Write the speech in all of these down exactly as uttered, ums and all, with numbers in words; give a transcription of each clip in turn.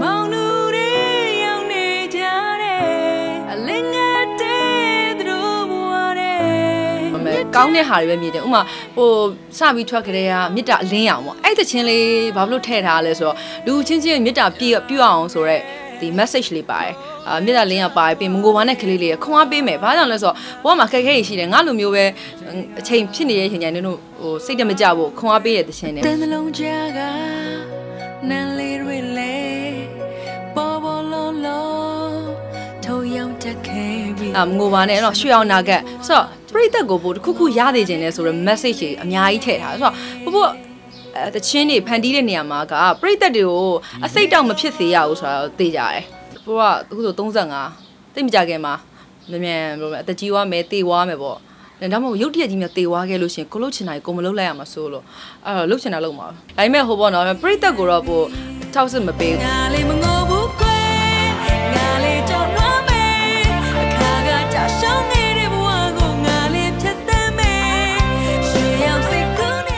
ကောင်းတဲ့ဟာတွေပဲမြည်တယ်ဥမာဟိုစပြီးထွက်ကြတဲ့ကမြစ်တာအလင်းရောင်ပေါ့အဲ့တချင်းလေးဘာလို့ထည့်ထားလဲဆိုတော့လူချင်းချင်းမြစ်တာပြည့်ပြည့်အောင်ဆိုတော့ဒီ message လေးပါတယ်အာမြစ်တာလင်းရောင်ပါတယ်ပြီးမငိုပါနဲ့ကလေးလေးခွန်အားပေးမယ်ဘာကြောင့်လဲဆိုတော့ဘောမှာခက်ခဲရှိတယ်ငါလိုမျိုးပဲအချိန်ဖြစ်နေတဲ့ချိန်တိုင်းတို့ဟိုစိတ်တမကြဘူးခွန်အားပေးတဲ့တချင်းနဲ့တန်တလုံးကြာကနန်လေးတွေလေပေါ်ပေါ်လုံးလုံးထိုးရောင်တက်ခဲပြီးအာမငိုပါနဲ့အဲ့တော့ရွှေအောင်နာကက်ဆိုတော့ပရိသတ်ကိုပို့တစ်ခုခုရသေးခြင်းလဲဆိုတော့ message ကြီးအများကြီးထည့်ထားဆိုတော့ဘဘအဲတချင်းတွေဖန်တီးတဲ့နေရာမှာကပရိသတ်တွေကိုအစိတ်တောက်မဖြစ်စေရဘူးဆိုတော့သိကြတယ်ဘဘကအခုဆိုသုံးဆယ့်ငါတိတ်မကြခင်မှာမြန်မြန်ဘယ်လိုလဲအတကြီးဝါမယ်တေဝါမယ်ပေါ့ဒါမှမဟုတ်ရုပ်တရက်ကြီးများတေဝါခဲ့လို့ရှင်ကိုလုတ်ချင်တာကိုမလုတ်လိုက်ရမှာဆိုလို့အဲ့တော့လုတ်ချင်တာလုတ်မှာဒါပေမဲ့ဟိုပေါ့နော်ပရိသတ်ကိုတော့ပို့ထောက်စစ်မပေးဘူးငါလေးမငိုဘူးကွယ်ငါလေးကြောက်ရွံ့မယ်အခါကကြာရှောင်းနေတဲ့ဘဝကိုငါလေးဖြတ်သန်းမယ်ရွှေရောင်စိတ်ကူးနေ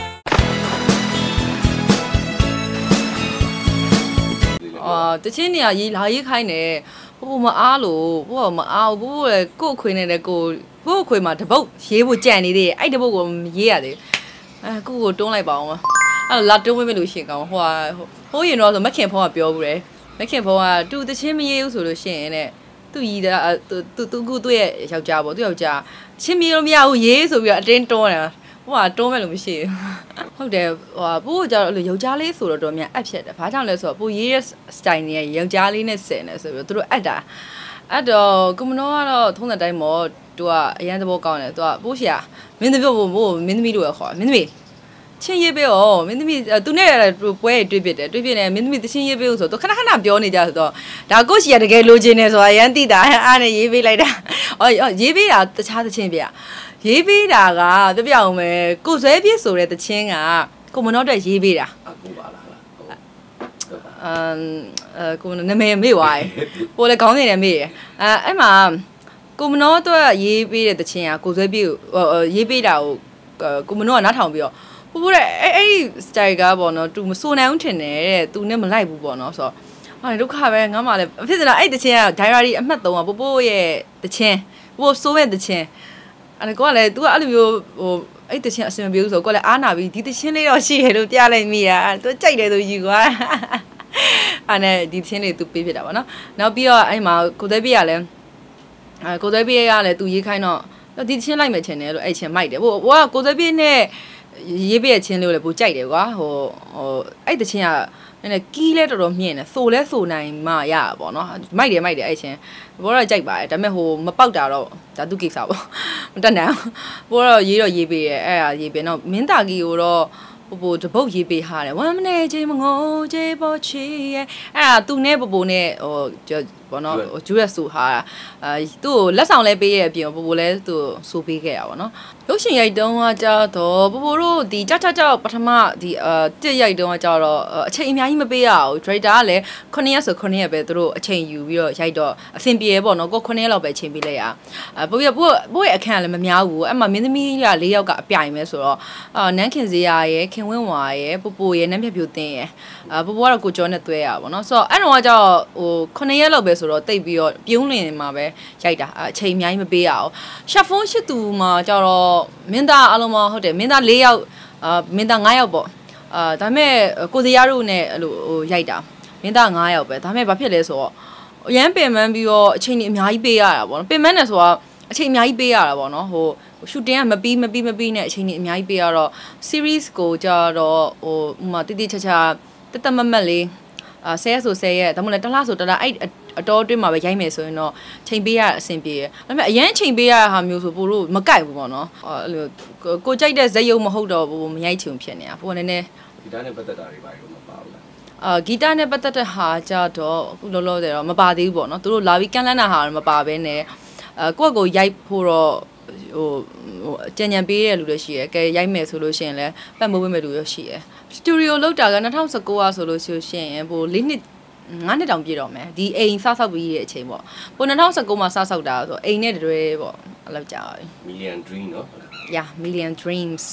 အာတချင်းနေရရေးလာရေးခိုင်းတယ်ဘို့မအားလို့ဘို့မအားဘူးဘို့လည်းကို့ခွေနေတဲ့ကိုဘို့ခွေမှာတပုတ်ရေးဖို့ကြံနေသေးတယ်အဲ့တပုတ်ကိုရေးရတယ်အဲကိုကိုတွန်းလိုက်ပါအောင်အဲ့လာတွန်းဝင်မလို့ရှင်ကောင်ဟိုဟာဟိုးရင်တော့ဆိုမခင်ဖောကပြောဘူးတယ်မခင်ဖောကတူတချင်းမရေးဘူးဆိုလို့ရှင်တဲ့သူရီတာသူသူကူသူ့ရဲ့ယောက်ျားပေါ့သူ့ယောက်ျားချင်းမရေးလို့မရဘူးရေးဆိုပြီးတော့အတင်းတွန်းတယ်ဟိုကတွန်းမဲ့လို့မရှိဘူးဟုတ်တယ်ဟိုပို့ကြတော့အဲ့လိုယောက်ျားလေးဆိုတော့တော်များအပ်ဖြစ်တယ်ဘာကြောင့်လဲဆိုတော့ပို့ရေးရဲ့ style နဲ့ယောက်ျားလေးနဲ့ဆင်တယ်ဆိုပြီးတော့သူတို့အပ်တာအဲ့တော့ကွန်မနောကတော့ထုံးတဲ့တိုင်းပေါ့သူကအရန်သဘောကောင်းတယ်သူကပို့ရှာမင်းသမီးဘို့မင်းသမီးတို့ရခေါ်မင်းသမီးချင်းရေးပေး哦မင်းသမီးသူနဲ့ပွဲတွေတွေ့ပြတယ်တွေ့ပြတယ်မင်းသမီးတချင်းရေးပေးလို့ဆိုတော့ခဏခဏပြောနေကြဆိုတော့ဒါကိုရှိရတကယ်လိုချင်နေဆိုတာရန်တိတာအားနဲ့ရေးပေးလိုက်တာအော်ရေးပေးတာတခြားတချင်းပြရေးပေးတာကပြပြအောင်မယ်ကိုဆွဲပြစ်ဆိုတဲ့တချင်းကကိုမနောတက်ရေးပေးတာကိုပါလားအမ်အဲကိုနာမည်မေ့သွားတယ်ပိုလည်းခေါင်းစဉ်နဲ့မေ့ရအဲအဲ့မှာကိုမနောတော့ရေးပေးတဲ့တချင်းကကိုဆွဲပြစ်ရေးပေးတာကိုကိုမနောကနားထောင်ပြီးတော့ပို့ပို့တဲ့အဲ့အဲ့ style ကပေါ့နော် तू မစိုးနိုင်ဘူးထင်တယ်တဲ့ तू နဲ့မလိုက်ဘူးပေါ့နော်ဆိုတော့ဟာဒုက္ခပဲငါမှလည်းဖြစ်စလားအဲ့တချင်းက diary အမှတ်သုံးကပို့ပို့ရဲ့တချင်းပို့စိုးရဲ့တချင်းအဲ့ကောကလည်း तू ကအဲ့လိုမျိုးဟိုအဲ့တချင်းအဆင်မပြေဘူးဆိုတော့ကိုလည်းအားနာပြီးဒီတချင်းလေးတော့ရှိတယ်လို့ပြလိုက်မိတာ तू ကြိုက်တယ်ဆိုယူကွာအဲ့နဲ့ဒီတချင်းလေး तू ပေးဖြစ်တာပေါ့နော်နောက်ပြီးတော့အဲ့မှာကိုသေးပြရလဲအဲကိုသေးပြရလဲ तू ရေးခိုင်းတော့ဒီတချင်းလိုက်မယ်ချင်တယ်လို့အဲ့ချင်းမိုက်တယ်ဟိုဟိုကကိုသေးပြနဲ့ရေးပြည့်ချင်းလေးကိုလည်းပိုကြိုက်တယ်ကွာဟိုဟိုအဲ့တချင်းကနည်းနည်းကီးလဲတော်တော်မြင့်တယ်ဆိုလဲဆိုနိုင်မှရတာပေါ့နော်မိုက်တယ်မိုက်တယ်အဲ့ချင်းဘောတော့ကြိုက်ပါတယ်ဒါပေမဲ့ဟိုမပေါက်တာတော့ဒါသူကိစ္စပေါ့မတက်နိုင်ဘောတော့ရေးတော့ရေးပေးရဲအဲ့ဒါရေးပေးတော့မင်းတာကြီးကိုတော့ပူပူတပုတ်ရေးပေးဟာတယ်ဝမ်းမနေချင်းမငိုချေပေါ်ချီရဲ့အဲ့ဒါသူနဲ့ပူပူနဲ့ဟိုဘောနော်ဟိုဂျူရက်ဆိုဟာအဲသူ့ကိုလက်ဆောင်လဲပေးရဲ့အပြင်ပူပူလဲသူ့ဆိုပေးခဲ့ရပါဘောနော်ရုပ်ရှင်ရိုက်တုံးကကြတော့ပူပူတို့ဒီကြကြကြောက်ပထမဒီအာတစ်ရိုက်တုံးကကြတော့အချိန်အများကြီးမပေးရဘူးဒရိုက်တာကလည်းခုနှစ်ရက်ဆိုခုနှစ်ရက်ပဲသူတို့အချိန်ယူပြီးတော့ရိုက်တော့အဆင်ပြေပေါ့နော်ကိုခုနှစ်ရက်လောက်ပဲချိန်ပေးလိုက်ရအဲပို့ရပို့ပို့ရဲ့အခန်းကလည်းမများဘူးအဲ့မှာမင်းသမီးက၄ယောက်ကအပြိုင်ပဲဆိုတော့အာနန်းခင်စရာရဲ့ခင်ဝင်းဝါရဲ့ပူပူရဲ့နန်းဖြတ်ဖြူတင်ရဲ့အာပူပူကတော့ကိုကျော်နဲ့တွဲရပါဘောနော်ဆိုတော့အဲ့တော့ကကြတော့ဟိုခုနှစ်ရက်လောက်ပဲဆိုတော့တိတ်ပြီးတော့ပြုံးလင်မှာပဲရိုက်တာအချိန်အများကြီးမပေးရအောင်ရှက်ဖုန်းရှစ်သူမှာကြတော့မင်းသားအလုံးမဟုတ်တယ်မင်းသား၄ယောက်အာမင်းသား၅ယောက်ပေါ့အာဒါပေမဲ့ကိုစရာတို့နဲ့အဲ့လိုဟိုရိုက်တာမင်းသား၅ယောက်ပဲဒါပေမဲ့ဘာဖြစ်လဲဆိုတော့အရန်ပင်ပန်းပြီးတော့အချိန်ကြီးအများကြီးပေးရတာပေါ့နော်ပင်ပန်းတယ်ဆိုတော့အချိန်အများကြီးပေးရတာပေါ့နော်ဟိုရှူတင်ကမပြီးမပြီးမပြီးနဲ့အချိန်ကြီးအများကြီးပေးရတော့ series ကိုကြတော့ဟိုဥမာတိတိချာချာတသက်မမတ်လေးအာဆဲဆိုဆဲရဲ့ဒါမှမဟုတ်တလားဆိုတလားအဲ့အတော်အတွင်းမှာပဲရိုက်မယ်ဆိုရင်တော့ချိန်ပေးရအဆင်ပြေတယ်ဒါပေမဲ့အရန်ချိန်ပေးရတဲ့ဟာမျိုးဆိုပို့လို့မကိုက်ဘူးပေါ့နော်အဲ့လိုကိုကြိုက်တဲ့ဇက်ရုံမဟုတ်တော့ဘူးမရိုက်ချင်ဖြစ်နေတာပို့နည်းနည်းဂီတနဲ့ပတ်သက်တာတွေပါတော့မပါဘူးလားအာဂီတနဲ့ပတ်သက်တဲ့ဟာကြတော့အခုလောလောဆယ်တော့မပါသေးဘူးပေါ့နော်သူတို့လာပြီးကန်လန်းတာဟာတော့မပါဘဲနဲ့အဲကိုယ့်ကိုရိုက်ဖို့တော့ဟိုဟိုကြံကြံပေးတဲ့လူတွေရှိရယ်ကဲရိုက်မယ်ဆိုလို့ရှိရင်လည်းပတ်မိုးပေးမဲ့လူတွေရှိရယ်စတူဒီယိုလောက်တာက၂၀၁၉อ่ะဆိုလို့ရှိရင်ပို၄နှစ်ငါးနှစ်တောင်ပြည့်တော့မယ်ဒီအိမ်စဆောက်ပြီးတဲ့အချိန်ပေါ့ပို၂၀၁၉မှာစဆောက်တာဆိုအိမ်နဲ့တွဲပေါ့အဲ့လောက်ကြာပြီ million dream เนาะ yeah million dreams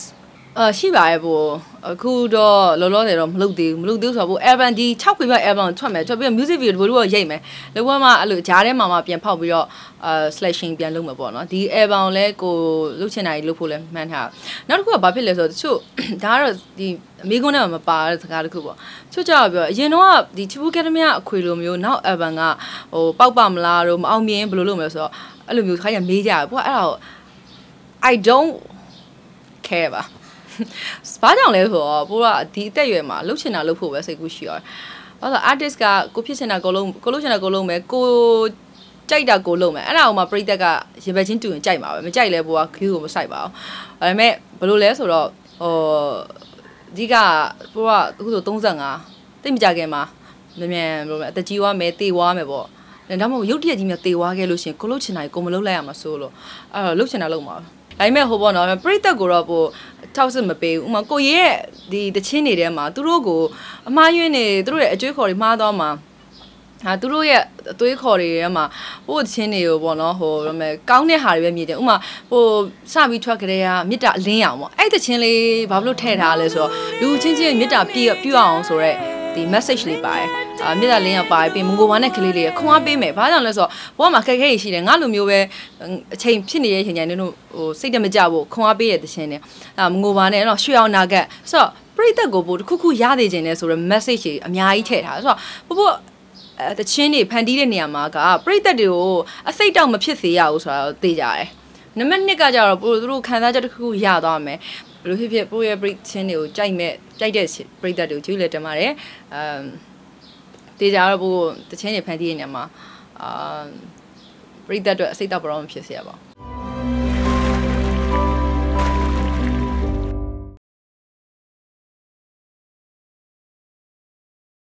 အာရှိပါရဲ့ပို့အခုတော့လောလောဆယ်တော့မလုပ်သေးဘူးမလုပ်သေးဘူးဆိုတော့ပို့ album ဒီ၆ခွေပြ album ထွက်မယ်ထွက်ပြီး music video တို့တော့ရိတ်မယ်လောကမှာအဲ့လိုဂျားထဲမှာမှပြန်ဖောက်ပြီးတော့အာ slashing ပြန်လုပ်မှာပေါ့နော်ဒီ album ကိုလည်းကိုလုပ်ချင်တာကြီးလုပ်ဖို့လည်းမှန်းထားနောက်တစ်ခုကဘာဖြစ်လဲဆိုတော့တချို့ဒါကတော့ဒီအမေကွန်းထဲမှာမပါတဲ့စကားတစ်ခုပေါ့ချို့ကြောက်ပြောအရင်တော့ဒီချီပူကက်ဒမီကအခွေလိုမျိုးနောက် album ကဟိုပောက်ပါမလားတော့မအောင်မြင်ဘယ်လိုလုပ်မလဲဆိုတော့အဲ့လိုမျိုးခါရမေးကြတယ်ပို့အဲ့ဒါ I don't care ပါဘာကြောင့်လဲဆိုတော့ပို့ကဒီအသက်အရွယ်မှာလှုပ်ချင်တာလှုပ်ဖို့ပဲစိတ်ကူးရှိရတယ်။ဘာလို့ artist ကကိုဖြစ်ချင်တာကိုလုံးကိုလှုပ်ချင်တာကိုလုံးမယ်ကိုကြိုက်တာကိုလုံးမယ်အဲ့ဒါအောင်မှပရိသတ်ကရေဘက်ချင်းတူရင်ကြိုက်မှာပဲမကြိုက်လဲပို့ကခီးကိုမစိုက်ပါဘူး။ဒါပေမဲ့ဘယ်လိုလဲဆိုတော့ဟိုအဓိကပို့ကအခုဆိုသုံးဆယ့်ငါတိတ်မကြခင်မှာမြန်မြန်ဘယ်လိုလဲအသက်ကြီးသွားမယ်တေသွားမယ်ပေါ့။ဒါမှမဟုတ်ရုပ်တရက်ကြီးများတေသွားခဲ့လို့ရှိရင်ကိုလှုပ်ချင်တာကိုမလှုပ်လိုက်ရမှာဆိုလို့အဲ့တော့လှုပ်ချင်တာလှုပ်မှာဒါပေမဲ့ဟိုပေါ့နော်ပရိသတ်ကိုတော့ပို့ထောက်စစ်မပေးဘူးဥမာကိုရဲရဲ့ဒီတချင်းတွေထဲမှာသူတို့ကိုအမှားယွင်းနေသူတို့ရဲ့အကျွေးခေါ်တွေမှားသွားမှာဟာသူတို့ရဲ့အသွေးခေါ်တွေထဲမှာဟိုတချင်းတွေကိုပေါ့နော်ဟိုရမယ်ကောင်းတဲ့ဟာတွေပဲမြည်တယ်ဥမာဟိုစပြီးထွက်ကြတဲ့ကမြစ်တာအလင်းအောင်ပေါ့အဲ့တချင်းလေးဘာလို့ထည့်ထားလဲဆိုတော့လူချင်းချင်းမြစ်တာပြည့်ပြည့်အောင်ဆိုတော့ဒီ message လေးပါတယ်အာမြစ်တာလင်းရောက်ပါတယ်ပြီးမငိုပါနဲ့ကလေးလေးခွန်အားပေးမယ်ဘာကြောင့်လဲဆိုတော့ဘောမှာခက်ခဲရရှိတယ်ငါလိုမျိုးပဲအချိန်ဖြစ်နေတဲ့အချိန်တိုင်းတို့ဟိုစိတ်တမကြဘူးခွန်အားပေးတဲ့တခြင်းနဲ့အာမငိုပါနဲ့တော့ရွှေအောင်နာကက်ဆိုတော့ပရိသတ်ကိုပို့တစ်ခုခုရသေးခြင်းနဲ့ဆိုတော့ message ကြီးအများကြီးထည့်ထားဆိုတော့ပို့ပို့အဲတခြင်းတွေဖန်တီးတဲ့နေရာမှာကပရိသတ်တွေကိုအစိတ်တောက်မဖြစ်စေရဘူးဆိုတော့သိကြတယ်နံပါတ်နှစ်ကကြတော့ပို့သူတို့ခံစားချက်တစ်ခုခုရသွားမယ်ဘယ်လိုဖြစ်ဖြစ်ပို့ရဲ့ပရိသတ်တွေကိုကြိုက်မဲ့ကြိုက်တဲ့ပရိသတ်တွေကိုကျွေးလက်တင်ပါတယ်အမ်တေးကြတော့ပို့တခြင်းတွေဖန်တီးတဲ့နေရာမှာအာပရိသတ်အတွက်အစိတ်တောက်ပရောမဖြစ်စေရပါဘူး